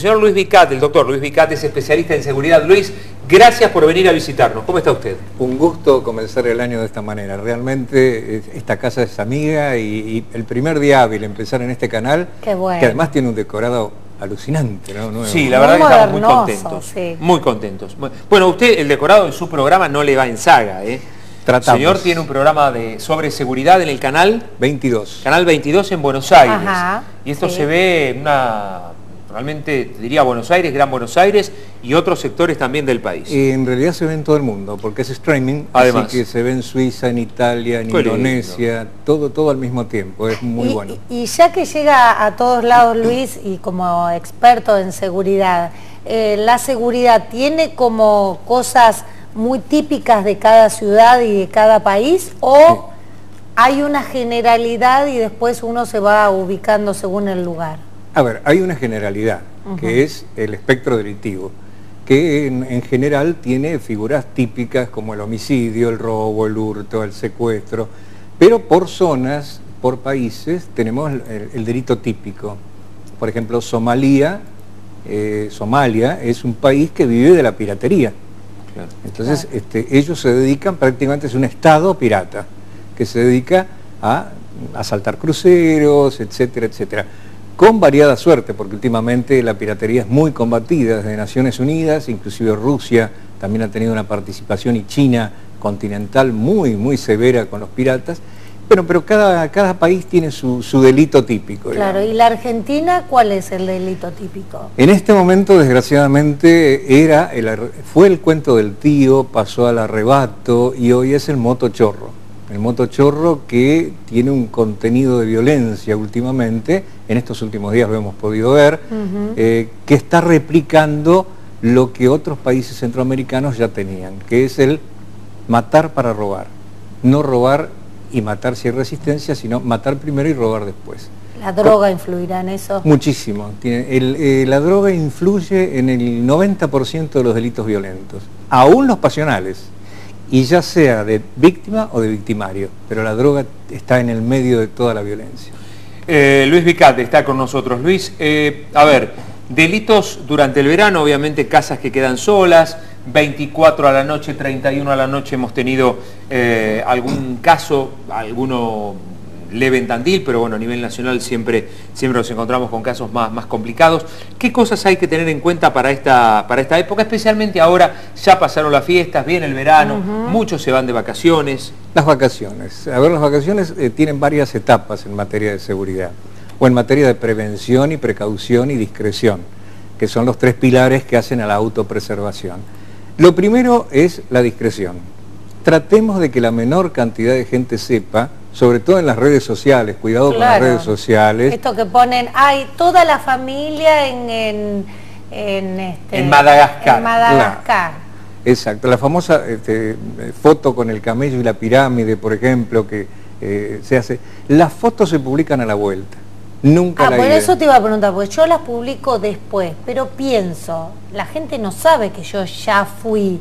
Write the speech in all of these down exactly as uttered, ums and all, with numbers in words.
señor Luis Vicat, el doctor Luis Vicat es especialista en seguridad. Luis, gracias por venir a visitarnos. ¿Cómo está usted? Un gusto comenzar el año de esta manera. Realmente esta casa es amiga y, y el primer día hábil empezar en este canal, Qué bueno. que además tiene un decorado alucinante, ¿no? Nuevo. Sí, la Muy verdad que estamos muy modernoso, contentos. sí. Muy contentos. Bueno, usted el decorado en su programa no le va en saga, ¿eh? Tratamos. El señor tiene un programa de sobre seguridad en el canal veintidós. Canal veintidós en Buenos Aires. Ajá, y esto sí. se ve en una, realmente te diría Buenos Aires, Gran Buenos Aires y otros sectores también del país. Eh, en realidad se ve en todo el mundo, porque es streaming, Además. así que se ve en Suiza, en Italia, en Qué lindo. Indonesia, todo, todo al mismo tiempo, es muy y, bueno. Y ya que llega a todos lados, Luis, y como experto en seguridad, eh, ¿la seguridad tiene como cosas muy típicas de cada ciudad y de cada país? ¿O Sí. hay una generalidad y después uno se va ubicando según el lugar? A ver, hay una generalidad, uh-huh. que es el espectro delictivo, que en, en general tiene figuras típicas como el homicidio, el robo, el hurto, el secuestro, pero por zonas, por países, tenemos el, el delito típico. Por ejemplo, Somalia, eh, Somalia es un país que vive de la piratería. Claro. Entonces, claro. este, ellos se dedican, prácticamente es un estado pirata, que se dedica a asaltar cruceros, etcétera, etcétera. Con variada suerte, porque últimamente la piratería es muy combatida desde Naciones Unidas, inclusive Rusia también ha tenido una participación, y China continental muy, muy severa con los piratas. Bueno, pero cada, cada país tiene su, su delito típico. Claro, digamos. ¿Y la Argentina cuál es el delito típico? En este momento, desgraciadamente, era el, fue el cuento del tío, pasó al arrebato y hoy es el motochorro. El motochorro que tiene un contenido de violencia últimamente, en estos últimos días lo hemos podido ver, uh-huh. eh, que está replicando lo que otros países centroamericanos ya tenían, que es el matar para robar. No robar y matar si hay resistencia, sino matar primero y robar después. ¿La droga influirá en eso? Muchísimo. Tiene, el, eh, la droga influye en el noventa por ciento de los delitos violentos, aún los pasionales. Y ya sea de víctima o de victimario, pero la droga está en el medio de toda la violencia. Eh, Luis Vicat está con nosotros. Luis, eh, a ver, delitos durante el verano, obviamente casas que quedan solas, veinticuatro a la noche, treinta y uno a la noche hemos tenido eh, algún caso, alguno leve en Tandil, pero bueno, a nivel nacional siempre, siempre nos encontramos con casos más, más complicados. ¿Qué cosas hay que tener en cuenta para esta, para esta época? Especialmente ahora, ya pasaron las fiestas, viene el verano, uh-huh. muchos se van de vacaciones. Las vacaciones. A ver, las vacaciones eh, tienen varias etapas en materia de seguridad, o en materia de prevención y precaución y discreción, que son los tres pilares que hacen a la autopreservación. Lo primero es la discreción. Tratemos de que la menor cantidad de gente sepa, sobre todo en las redes sociales, cuidado claro. con las redes sociales. Esto que ponen, hay toda la familia en, en, en, este, en Madagascar. En Madagascar. Claro. Exacto, la famosa este, foto con el camello y la pirámide, por ejemplo, que eh, se hace. Las fotos se publican a la vuelta, nunca ah, la por idea. eso te iba a preguntar, porque yo las publico después, pero pienso, la gente no sabe que yo ya fui.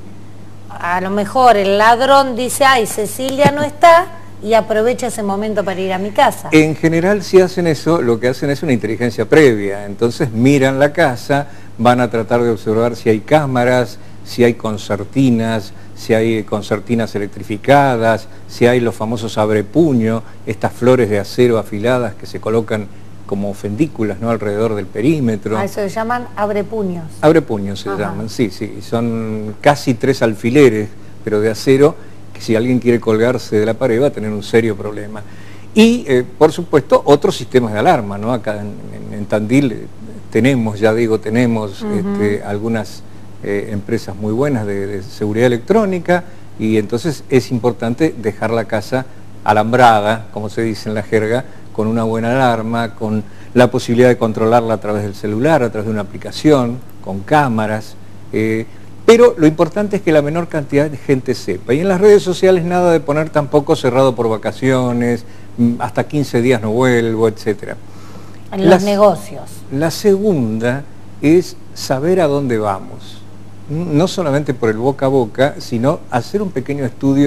A lo mejor el ladrón dice, ay, Cecilia no está, y aprovecha ese momento para ir a mi casa. En general, si hacen eso, lo que hacen es una inteligencia previa. Entonces miran la casa, van a tratar de observar si hay cámaras, si hay concertinas, si hay concertinas electrificadas, si hay los famosos abrepuño, estas flores de acero afiladas que se colocan como fendículas, ¿no?, alrededor del perímetro. A eso se llaman abrepuños. Abrepuños se Ajá. llaman, sí, sí. Son casi tres alfileres, pero de acero, que si alguien quiere colgarse de la pared va a tener un serio problema. Y, eh, por supuesto, otros sistemas de alarma, ¿no? Acá en, en, en Tandil eh, tenemos, ya digo, tenemos uh-huh. este, algunas eh, empresas muy buenas de, de seguridad electrónica, y entonces es importante dejar la casa alambrada, como se dice en la jerga, con una buena alarma, con la posibilidad de controlarla a través del celular, a través de una aplicación, con cámaras, eh, pero lo importante es que la menor cantidad de gente sepa. Y en las redes sociales nada de poner tampoco cerrado por vacaciones, hasta quince días no vuelvo, etcétera. En los Las, negocios. La segunda es saber a dónde vamos, no solamente por el boca a boca, sino hacer un pequeño estudio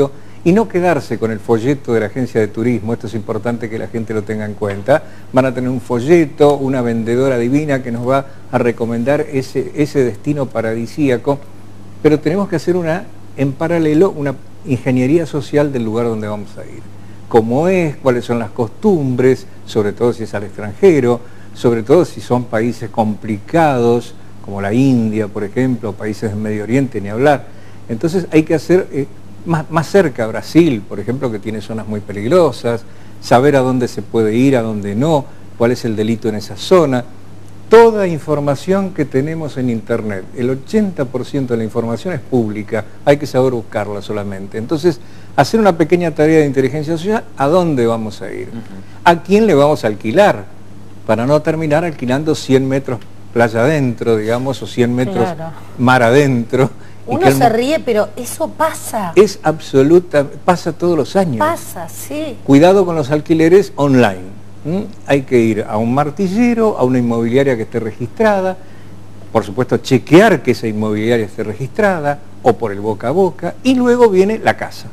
y no quedarse con el folleto de la agencia de turismo. Esto es importante que la gente lo tenga en cuenta. Van a tener un folleto, una vendedora divina que nos va a recomendar ese, ese destino paradisíaco, pero tenemos que hacer una, en paralelo, una ingeniería social del lugar donde vamos a ir. Cómo es, cuáles son las costumbres, sobre todo si es al extranjero, sobre todo si son países complicados, como la India, por ejemplo, países del Medio Oriente, ni hablar. Entonces hay que hacer... Eh, Más, más cerca, Brasil, por ejemplo, que tiene zonas muy peligrosas, saber a dónde se puede ir, a dónde no, cuál es el delito en esa zona. Toda información que tenemos en Internet, el ochenta por ciento de la información es pública, hay que saber buscarla solamente. Entonces, hacer una pequeña tarea de inteligencia social, ¿a dónde vamos a ir? Uh-huh. ¿A quién le vamos a alquilar? Para no terminar alquilando cien metros playa adentro, digamos, o cien metros claro. mar adentro. Uno se ríe, pero eso pasa. Es absoluta, pasa todos los años. Pasa, sí. Cuidado con los alquileres online. ¿Mm? Hay que ir a un martillero, a una inmobiliaria que esté registrada, por supuesto chequear que esa inmobiliaria esté registrada, o por el boca a boca, y luego viene la casa.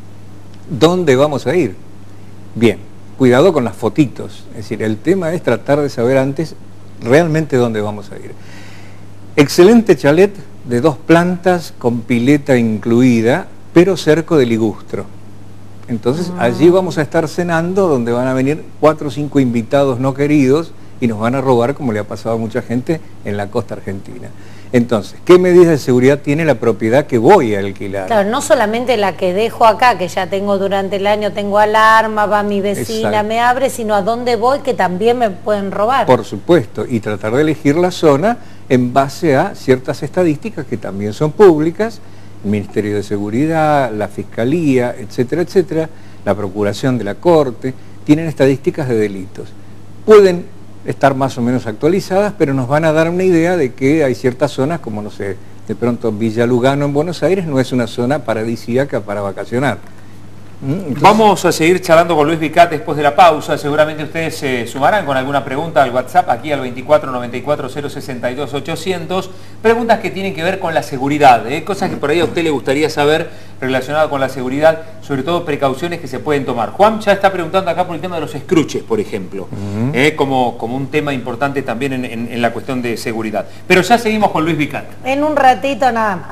¿Dónde vamos a ir? Bien, cuidado con las fotitos. Es decir, el tema es tratar de saber antes realmente dónde vamos a ir. Excelente chalet de dos plantas con pileta incluida, pero cerco de ligustro. Entonces ah. allí vamos a estar cenando, donde van a venir cuatro o cinco invitados no queridos y nos van a robar, como le ha pasado a mucha gente en la costa argentina. Entonces, ¿qué medidas de seguridad tiene la propiedad que voy a alquilar? Claro, no solamente la que dejo acá, que ya tengo durante el año, tengo alarma, va mi vecina, exacto, me abre, sino a dónde voy, que también me pueden robar. Por supuesto, y tratar de elegir la zona en base a ciertas estadísticas que también son públicas, el Ministerio de Seguridad, la Fiscalía, etcétera, etcétera, la Procuración de la Corte, tienen estadísticas de delitos. Pueden estar más o menos actualizadas, pero nos van a dar una idea de que hay ciertas zonas, como no sé, de pronto Villa Lugano en Buenos Aires no es una zona paradisíaca para vacacionar. Entonces, vamos a seguir charlando con Luis Vicat después de la pausa. Seguramente ustedes se sumarán con alguna pregunta al WhatsApp, aquí al veinticuatro noventa y cuatro cero sesenta y dos ochocientos. Preguntas que tienen que ver con la seguridad, ¿eh? Cosas que por ahí a usted le gustaría saber relacionadas con la seguridad, sobre todo precauciones que se pueden tomar. Juan ya está preguntando acá por el tema de los escruches, por ejemplo, uh-huh. ¿eh? como, como un tema importante también en, en, en la cuestión de seguridad. Pero ya seguimos con Luis Vicat. En un ratito nada más.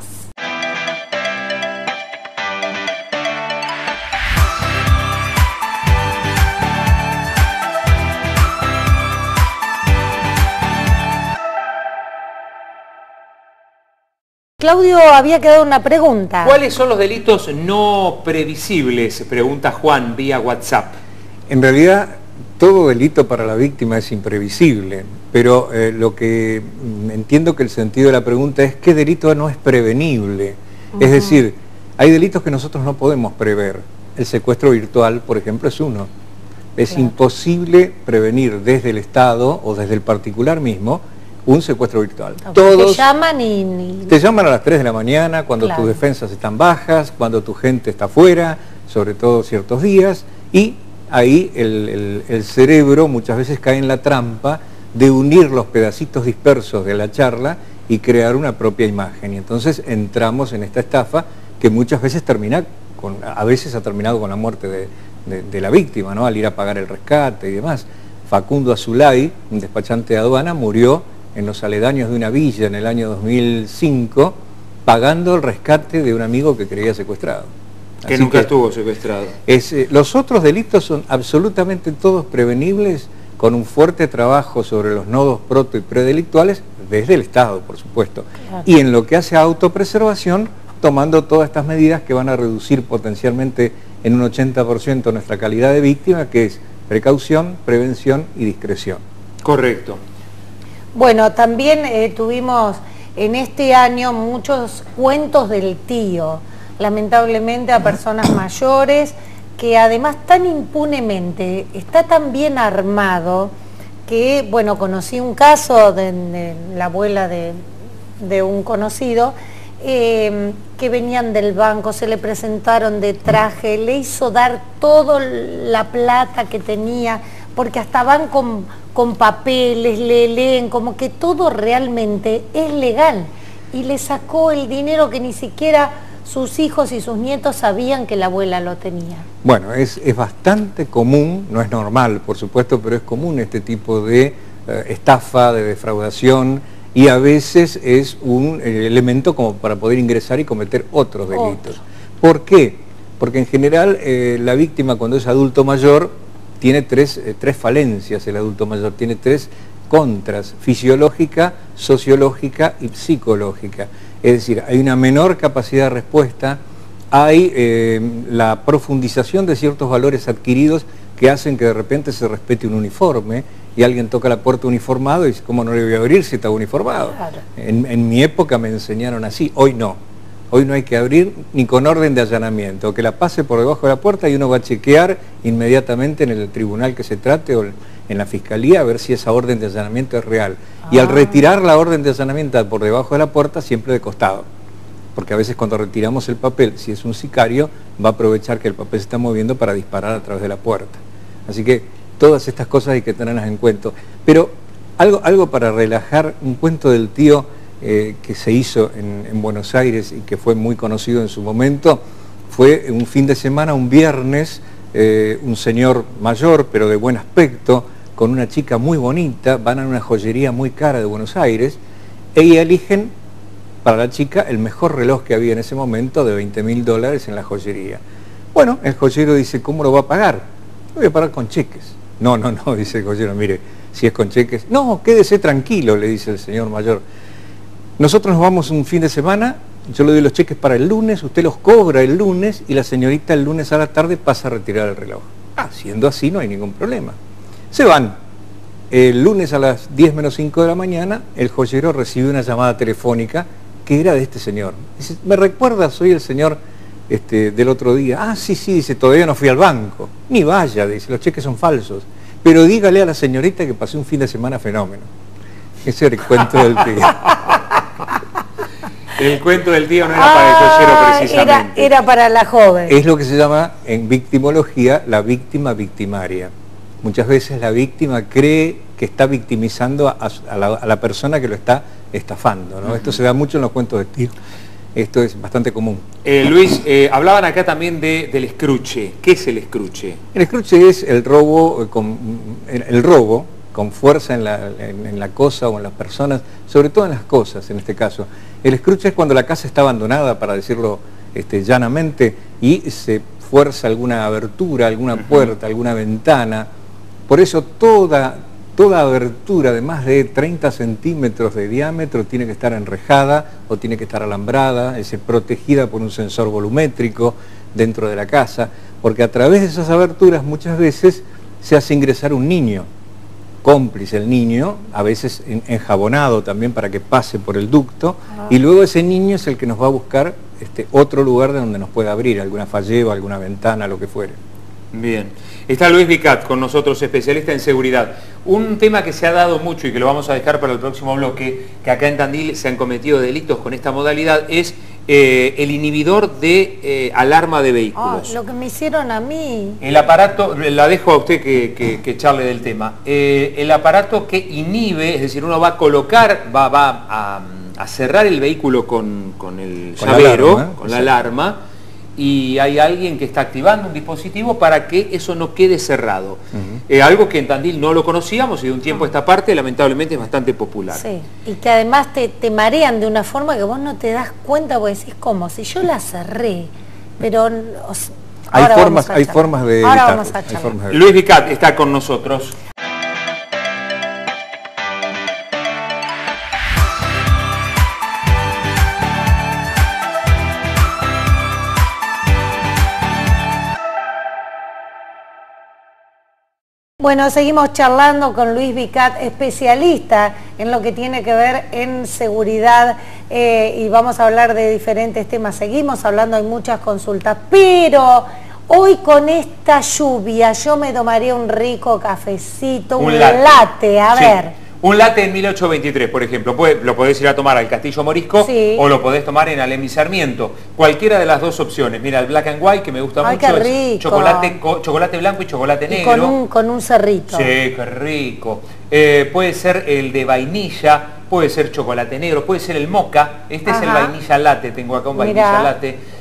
Claudio, había quedado una pregunta. ¿Cuáles son los delitos no previsibles? Pregunta Juan vía WhatsApp. En realidad, todo delito para la víctima es imprevisible, pero eh, lo que entiendo que el sentido de la pregunta es ¿qué delito no es prevenible? Uh-huh. Es decir, hay delitos que nosotros no podemos prever. El secuestro virtual, por ejemplo, es uno. Es claro. imposible prevenir desde el Estado o desde el particular mismo un secuestro virtual. Okay. Todos te llaman y, y... Te llaman a las tres de la mañana, cuando claro. tus defensas están bajas, cuando tu gente está fuera, sobre todo ciertos días, y ahí el, el, el cerebro muchas veces cae en la trampa de unir los pedacitos dispersos de la charla y crear una propia imagen. Y entonces entramos en esta estafa que muchas veces termina, con, a veces ha terminado con la muerte de, de, de la víctima, ¿no? Al ir a pagar el rescate y demás. Facundo Azulay, un despachante de aduana, murió en los aledaños de una villa en el año dos mil cinco, pagando el rescate de un amigo que creía secuestrado. Que Así nunca que estuvo secuestrado. Es, eh, los otros delitos son absolutamente todos prevenibles con un fuerte trabajo sobre los nodos proto y predelictuales desde el Estado, por supuesto. Claro. Y en lo que hace a autopreservación, tomando todas estas medidas que van a reducir potencialmente en un ochenta por ciento nuestra calidad de víctima, que es precaución, prevención y discreción. Correcto. Bueno, también eh, tuvimos en este año muchos cuentos del tío, lamentablemente a personas mayores, que además tan impunemente, está tan bien armado, que, bueno, conocí un caso de, de la abuela de, de un conocido, eh, que venían del banco, se le presentaron de traje, le hizo dar toda la plata que tenía, porque hasta van con, con papeles, le leen, como que todo realmente es legal. Y le sacó el dinero que ni siquiera sus hijos y sus nietos sabían que la abuela lo tenía. Bueno, es, es bastante común, no es normal, por supuesto, pero es común este tipo de eh, estafa, de defraudación, y a veces es un eh, elemento como para poder ingresar y cometer otros delitos. Otro. ¿Por qué? Porque en general eh, la víctima, cuando es adulto mayor, tiene tres, eh, tres falencias. El adulto mayor tiene tres contras: fisiológica, sociológica y psicológica. Es decir, hay una menor capacidad de respuesta, hay eh, la profundización de ciertos valores adquiridos que hacen que de repente se respete un uniforme y alguien toca la puerta uniformado y dice, ¿cómo no le voy a abrir si está uniformado? Claro. En, en mi época me enseñaron así, hoy no. Hoy no hay que abrir ni con orden de allanamiento, que la pase por debajo de la puerta y uno va a chequear inmediatamente en el tribunal que se trate o en la fiscalía a ver si esa orden de allanamiento es real. Ah. Y al retirar la orden de allanamiento por debajo de la puerta, siempre de costado. Porque a veces cuando retiramos el papel, si es un sicario, va a aprovechar que el papel se está moviendo para disparar a través de la puerta. Así que todas estas cosas hay que tenerlas en cuenta. Pero algo, algo para relajar, un cuento del tío eh, que se hizo en, en Buenos Aires y que fue muy conocido en su momento, fue un fin de semana, un viernes, eh, un señor mayor pero de buen aspecto, con una chica muy bonita, van a una joyería muy cara de Buenos Aires, y eligen para la chica el mejor reloj que había en ese momento de veinte mil dólares en la joyería. Bueno, el joyero dice, ¿cómo lo va a pagar? Lo voy a pagar con cheques. No, no, no, dice el joyero, mire, si es con cheques. No, quédese tranquilo, le dice el señor mayor. Nosotros nos vamos un fin de semana, yo le doy los cheques para el lunes, usted los cobra el lunes y la señorita el lunes a la tarde pasa a retirar el reloj. Ah, siendo así no hay ningún problema. Se van. El lunes a las diez menos cinco de la mañana, el joyero recibe una llamada telefónica que era de este señor. Dice, ¿me recuerda? Soy el señor este, del otro día. Ah, sí, sí, dice, todavía no fui al banco. Ni vaya, dice, los cheques son falsos. Pero dígale a la señorita que pasé un fin de semana fenómeno. Ese era el cuento del tío. El cuento del tío no era ah, para el joyero precisamente. Era, era para la joven. Es lo que se llama en victimología la víctima victimaria. Muchas veces la víctima cree que está victimizando a, a, la, a la persona que lo está estafando, ¿no? Uh-huh. Esto se da mucho en los cuentos de tío. Esto es bastante común. Eh, Luis, eh, hablaban acá también de, del escruche. ¿Qué es el escruche? El escruche es el robo con, el, el robo con fuerza en la, en, en la cosa o en las personas, sobre todo en las cosas en este caso. El escruche es cuando la casa está abandonada, para decirlo este, llanamente, y se fuerza alguna abertura, alguna uh-huh. puerta, alguna ventana. Por eso toda, toda abertura de más de treinta centímetros de diámetro tiene que estar enrejada o tiene que estar alambrada, es protegida por un sensor volumétrico dentro de la casa, porque a través de esas aberturas muchas veces se hace ingresar un niño, cómplice el niño, a veces enjabonado también para que pase por el ducto, ah. y luego ese niño es el que nos va a buscar este, otro lugar de donde nos pueda abrir, alguna falleba, alguna ventana, lo que fuere. Bien. Está Luis Vicat con nosotros, especialista en seguridad. Un tema que se ha dado mucho y que lo vamos a dejar para el próximo bloque, que acá en Tandil se han cometido delitos con esta modalidad, es eh, el inhibidor de eh, alarma de vehículos. Oh, lo que me hicieron a mí. El aparato, la dejo a usted que, que, que charle del tema, eh, el aparato que inhibe, es decir, uno va a colocar, va, va a, a cerrar el vehículo con, con el con llavero, la alarma, con la alarma, y hay alguien que está activando un dispositivo para que eso no quede cerrado. Uh-huh. eh, algo que en Tandil no lo conocíamos y de un tiempo a esta parte lamentablemente es bastante popular. Sí, y que además te, te marean de una forma que vos no te das cuenta, porque decís, ¿cómo? Si yo la cerré, pero... O sea, hay, formas, hay formas de... Ahora vamos a charlar. Luis Vicat está con nosotros. Bueno, seguimos charlando con Luis Vicat, especialista en lo que tiene que ver en seguridad, eh, y vamos a hablar de diferentes temas. Seguimos hablando, hay muchas consultas, pero hoy con esta lluvia yo me tomaría un rico cafecito, un, un latte. latte, a sí. ver. Un latte en mil ochocientos veintitrés, por ejemplo, lo podés ir a tomar al Castillo Morisco, sí, o lo podés tomar en Alem y Sarmiento. Cualquiera de las dos opciones. Mira, el Black and White, que me gusta Ay, mucho, qué rico. Es chocolate, chocolate blanco y chocolate negro. Y con un, con un cerrito. Sí, qué rico. Eh, puede ser el de vainilla, puede ser chocolate negro, puede ser el mocha. Este Ajá. es el vainilla latte, tengo acá un vainilla Mirá. latte.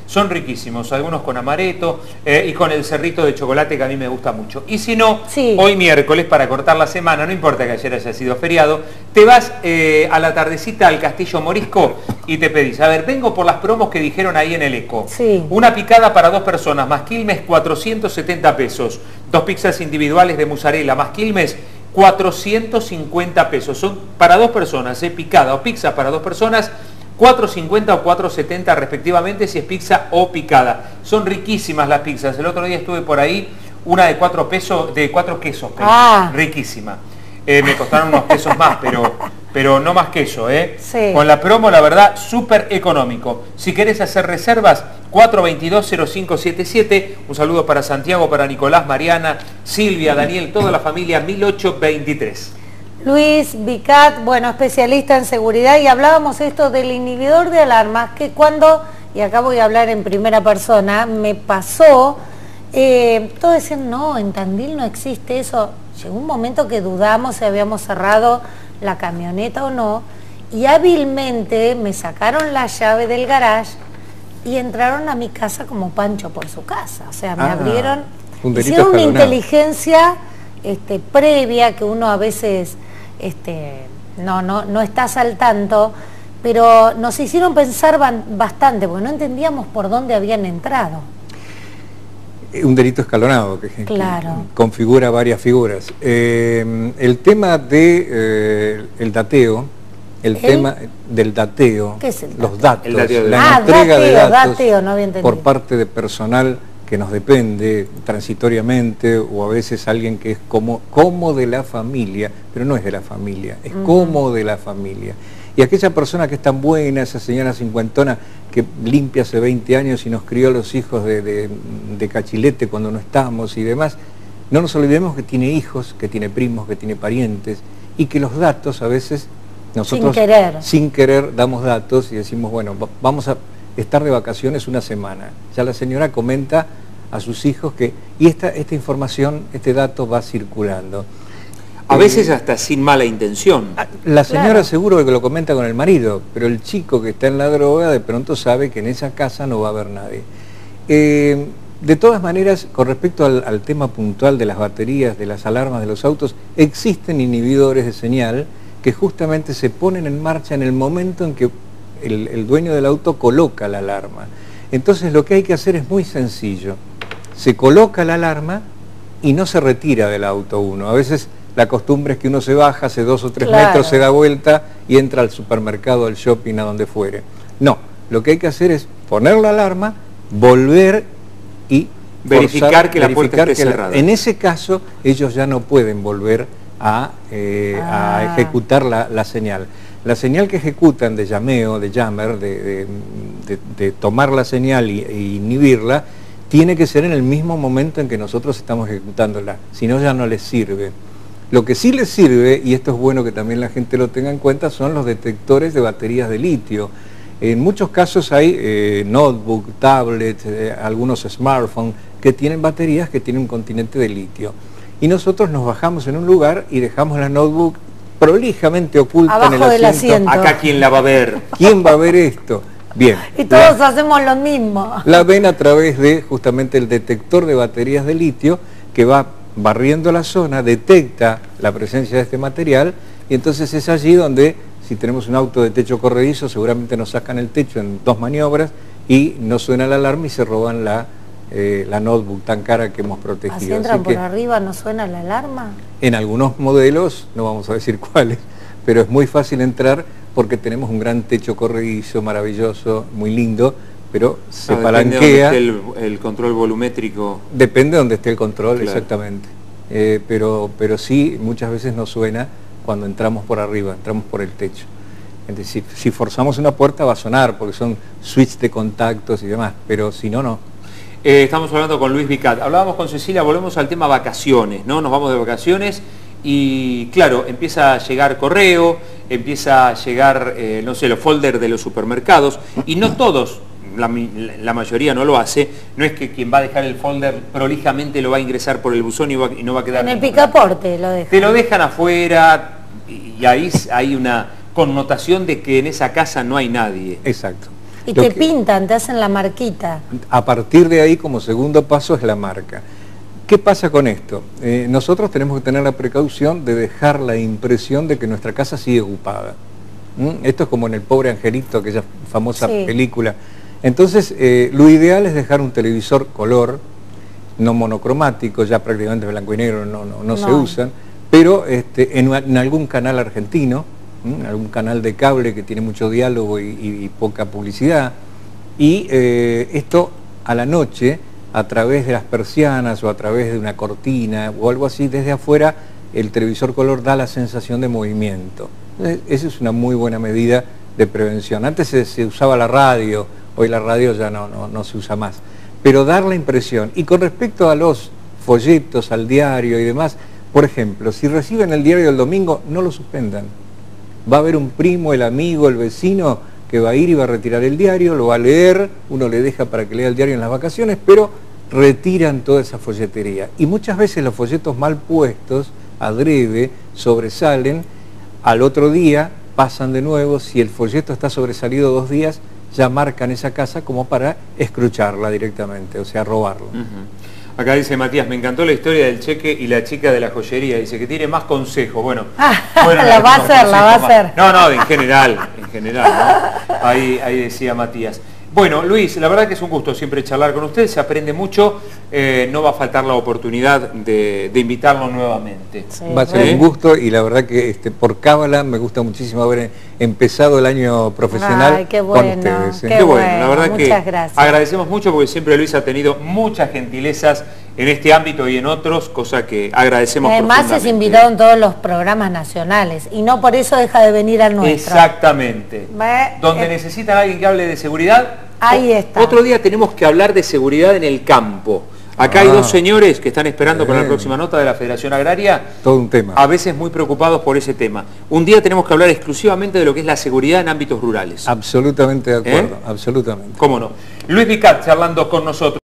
son riquísimos, algunos con amaretto eh, y con el cerrito de chocolate que a mí me gusta mucho. Y si no, sí. hoy miércoles, para cortar la semana, no importa que ayer haya sido feriado, te vas eh, a la tardecita al Castillo Morisco y te pedís, a ver, vengo por las promos que dijeron ahí en el Eco. Sí. Una picada para dos personas, más Quilmes, cuatrocientos setenta pesos. Dos pizzas individuales de mozzarella, más Quilmes, cuatrocientos cincuenta pesos. Son para dos personas, ¿eh? Picada o pizza para dos personas, cuatro cincuenta o cuatro setenta respectivamente si es pizza o picada. Son riquísimas las pizzas. El otro día estuve por ahí, una de cuatro pesos, de cuatro quesos, ah. riquísima. Eh, me costaron unos pesos más, pero, pero no más queso, ¿eh? Sí. Con la promo, la verdad, súper económico. Si querés hacer reservas, cuatro veintidós cero cinco setenta y siete. Un saludo para Santiago, para Nicolás, Mariana, Silvia, Daniel, toda la familia, mil ochocientos veintitrés. Luis Vicat, bueno, especialista en seguridad, y hablábamos esto del inhibidor de alarmas, que cuando, y acá voy a hablar en primera persona, me pasó, eh, todos decían, no, en Tandil no existe eso. Llegó un momento que dudamos si habíamos cerrado la camioneta o no, y hábilmente me sacaron la llave del garage y entraron a mi casa como Pancho por su casa. O sea, me ah, abrieron, un hicieron una inteligencia este, previa que uno a veces este, no, no, no estás al tanto, pero nos hicieron pensar bastante, porque no entendíamos por dónde habían entrado. Un delito escalonado que, claro. que configura varias figuras. Eh, el tema de eh, el dateo, el, ¿El? tema del dateo, ¿Qué es el los datos, el dateo de la ah, entrega dateo, de datos dateo, no había entendido. por parte de personal que nos depende transitoriamente, o a veces alguien que es como, como de la familia, pero no es de la familia, es uh-huh. como de la familia. Y aquella persona que es tan buena, esa señora cincuentona que limpia hace veinte años y nos crió a los hijos de, de, de cachilete cuando no estamos y demás, no nos olvidemos que tiene hijos, que tiene primos, que tiene parientes, y que los datos a veces nosotros sin querer, sin querer damos datos y decimos, bueno, vamos a estar de vacaciones una semana. Ya la señora comenta a sus hijos que, y esta, esta información, este dato va circulando. A veces hasta sin mala intención. La señora claro. seguro que lo comenta con el marido, pero el chico que está en la droga de pronto sabe que en esa casa no va a haber nadie. Eh, de todas maneras, con respecto al, al tema puntual de las baterías, de las alarmas de los autos, existen inhibidores de señal que justamente se ponen en marcha en el momento en que el, el dueño del auto coloca la alarma. Entonces lo que hay que hacer es muy sencillo. Se coloca la alarma y no se retira del auto uno. A veces la costumbre es que uno se baja, hace dos o tres claro. metros, se da vuelta y entra al supermercado, al shopping, a donde fuere. No, lo que hay que hacer es poner la alarma, volver y verificar forzar, que la verificar puerta esté que cerrada. La, en ese caso, ellos ya no pueden volver a, eh, ah. a ejecutar la, la señal. La señal que ejecutan de llameo, de jammer, de, de, de, de tomar la señal y, y inhibirla, tiene que ser en el mismo momento en que nosotros estamos ejecutándola, si no ya no les sirve. Lo que sí les sirve, y esto es bueno que también la gente lo tenga en cuenta, son los detectores de baterías de litio. En muchos casos hay eh, notebook, tablets, eh, algunos smartphones que tienen baterías que tienen un continente de litio. Y nosotros nos bajamos en un lugar y dejamos la notebook prolijamente oculta abajo en el del asiento. asiento. Acá, ¿quién la va a ver? ¿Quién va a ver esto? Bien. Y todos la, hacemos lo mismo. La ven a través de justamente el detector de baterías de litio que va barriendo la zona, detecta la presencia de este material y entonces es allí donde, si tenemos un auto de techo corredizo, seguramente nos sacan el techo en dos maniobras y no suena la alarma y se roban la, eh, la notebook tan cara que hemos protegido. ¿Así entran Así por que, arriba, no suena la alarma? En algunos modelos, no vamos a decir cuáles, pero es muy fácil entrar porque tenemos un gran techo corredizo, maravilloso, muy lindo, pero se ah, palanquea. Depende de donde esté el, el control volumétrico. Depende de donde esté el control, claro. exactamente. Eh, pero, pero sí, muchas veces no suena cuando entramos por arriba, entramos por el techo. Entonces, si, si forzamos una puerta va a sonar porque son switch de contactos y demás, pero si no, no. Eh, estamos hablando con Luis Vicat. Hablábamos con Cecilia, volvemos al tema vacaciones, ¿no? Nos vamos de vacaciones y, claro, empieza a llegar correo, empieza a llegar, eh, no sé, los folders de los supermercados y no todos. La, la mayoría no lo hace, no es que quien va a dejar el folder prolijamente lo va a ingresar por el buzón y, va, y no va a quedar... En el picaporte lo dejan. Te lo dejan afuera y ahí hay una connotación de que en esa casa no hay nadie. Exacto. Y Lo te que, pintan, te hacen la marquita. A partir de ahí, como segundo paso, es la marca. ¿Qué pasa con esto? Eh, nosotros tenemos que tener la precaución de dejar la impresión de que nuestra casa sigue ocupada. ¿Mm? Esto es como en El Pobre Angelito, aquella famosa Sí. película. Entonces, eh, lo ideal es dejar un televisor color, no monocromático, ya prácticamente blanco y negro no, no, no, no. se usan, pero este, en, en algún canal argentino, ¿m? algún canal de cable que tiene mucho diálogo y, y, y poca publicidad, y eh, esto a la noche, a través de las persianas o a través de una cortina o algo así, desde afuera, el televisor color da la sensación de movimiento. Entonces, esa es una muy buena medida de prevención. Antes se, se usaba la radio, hoy la radio ya no, no, no se usa más, pero dar la impresión. Y con respecto a los folletos, al diario y demás, por ejemplo, si reciben el diario el domingo, no lo suspendan. Va a haber un primo, el amigo, el vecino, que va a ir y va a retirar el diario, lo va a leer, uno le deja para que lea el diario en las vacaciones, pero retiran toda esa folletería. Y muchas veces los folletos mal puestos, adrede, sobresalen, al otro día pasan de nuevo, si el folleto está sobresalido dos días, ya marcan esa casa como para escrucharla directamente, o sea, robarlo. Uh-huh. Acá dice Matías, me encantó la historia del cheque y la chica de la joyería, dice que tiene más consejos. Bueno, Ah, bueno la va a hacer, la va a más. hacer. No, no, en general, en general, ¿no? Ahí, ahí decía Matías. Bueno, Luis, la verdad que es un gusto siempre charlar con usted, se aprende mucho, eh, no va a faltar la oportunidad de, de invitarlo nuevamente. Sí, Va a ser ¿Eh? un gusto y la verdad que este, por cábala me gusta muchísimo haber empezado el año profesional Ay, qué con bueno, ustedes. ¿eh? qué Qué bueno, la bueno, verdad que muchas gracias. agradecemos mucho porque siempre Luis ha tenido muchas gentilezas en este ámbito y en otros, cosa que agradecemos Además es profundamente. invitado en todos los programas nacionales y no por eso deja de venir al nuestro. Exactamente. Ve, Donde eh, necesitan a alguien que hable de seguridad, Ahí o- está. Otro día tenemos que hablar de seguridad en el campo. Acá Ah. hay dos señores que están esperando para la Bien. próxima nota de la Federación Agraria, Todo un tema. a veces muy preocupados por ese tema. Un día tenemos que hablar exclusivamente de lo que es la seguridad en ámbitos rurales. Absolutamente de acuerdo, ¿Eh? absolutamente. ¿Cómo no? Luis Vicat charlando con nosotros.